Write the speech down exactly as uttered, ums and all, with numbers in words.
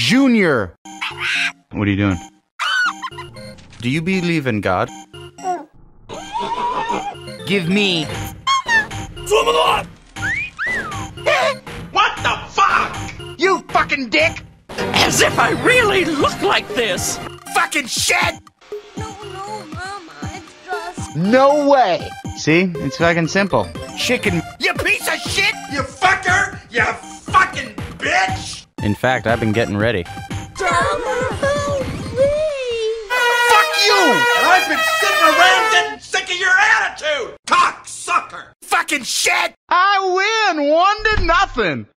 Junior! What are you doing? Do you believe in God? Give me... What the fuck? You fucking dick! As if I really look like this! Fucking shit! No, no, Mama, it's just... No way! See? It's fucking simple. Chicken... You piece of shit! You fucker! You fucking bitch! In fact, I've been getting ready. Mama, help me! Fuck you! And I've been sitting around getting sick of your attitude! Cocksucker! Fucking shit! I win! One to nothing!